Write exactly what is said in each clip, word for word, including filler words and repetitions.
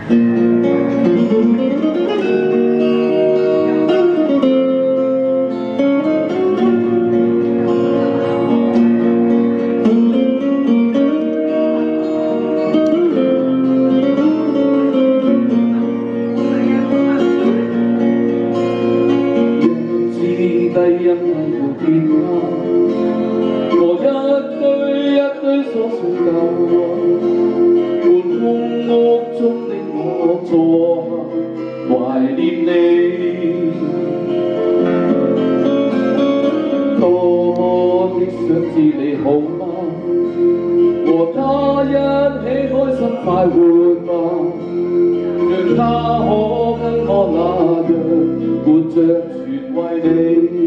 低音喺度電話，和一堆一堆瑣碎舊話，半空屋中的我坐下，懷念你。多的想知你好嗎？和他一起開心快活吧，讓他可跟我那樣活着全為你。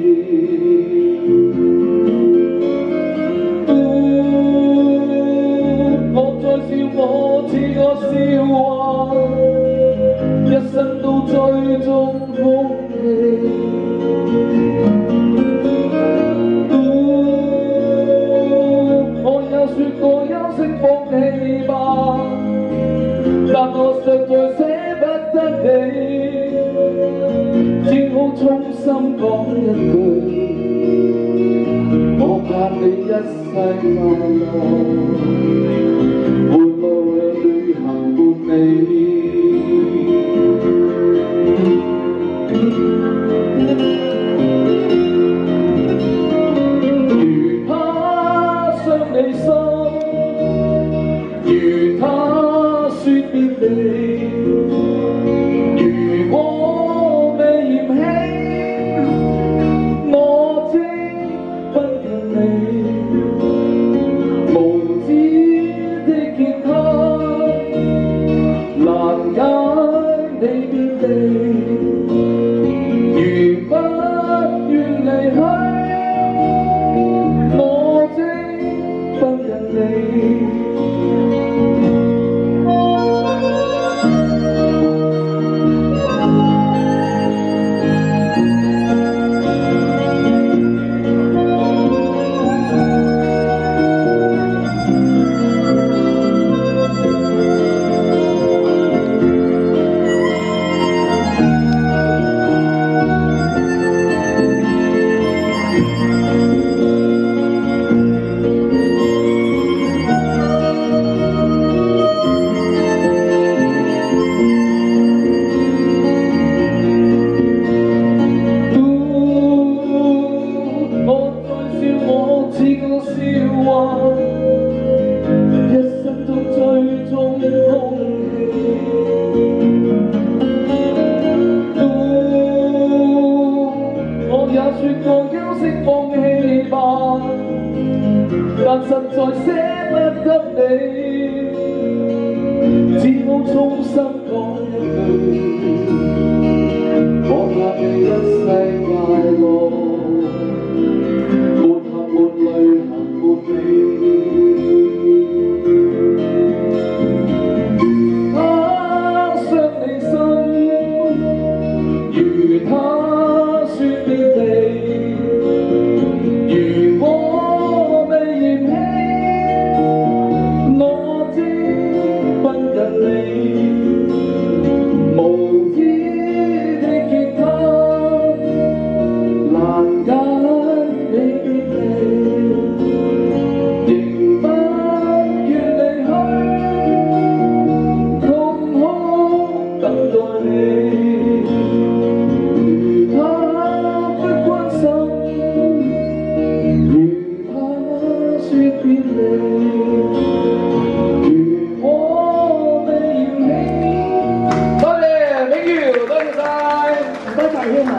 我在笑我似個笑話，一生都追蹤空氣。我有說過休息放棄吧，但我實在捨不得你，只好衷心講一句，我盼你一世快樂，伴路旅行伴你。如他傷你心，如他說別離，如果未嫌棄，我即奔近你。無知的吉他，難解你別離。如不願離去，我即奔近你。但實在捨不得你，只好衷心講一句，我盼你一世快樂，沒合沒淚行沒你。他傷你心，如他說別離。多謝，thank you，多謝晒，唔該晒，